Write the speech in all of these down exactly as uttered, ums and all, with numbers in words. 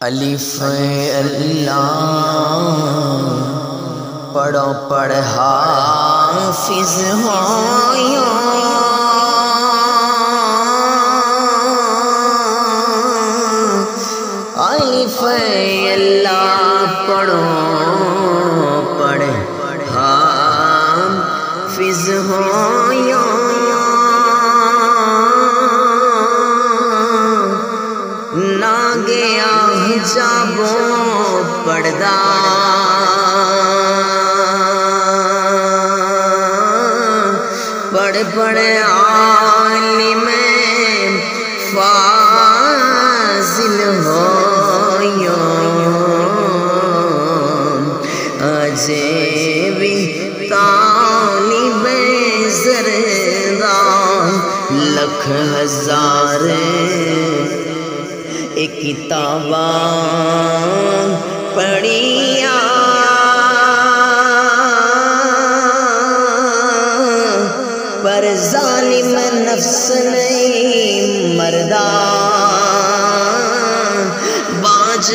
الف اللہ پڑھو پڑھ حافظ ہو الف اللہ پڑھو پڑھ حافظ ہو ناگیا حجابو پردہ پڑھ پڑھ عالم فاضل ہو عجیبی طالب زردہ لکھ ہزار ایک کتاباں پڑھیا پر ظالم نفس نہیں مردہ باج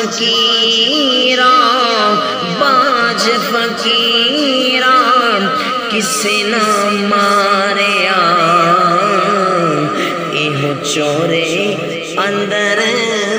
فقیراں باج فقیراں کسے نہ ماریا یہ چورے اندر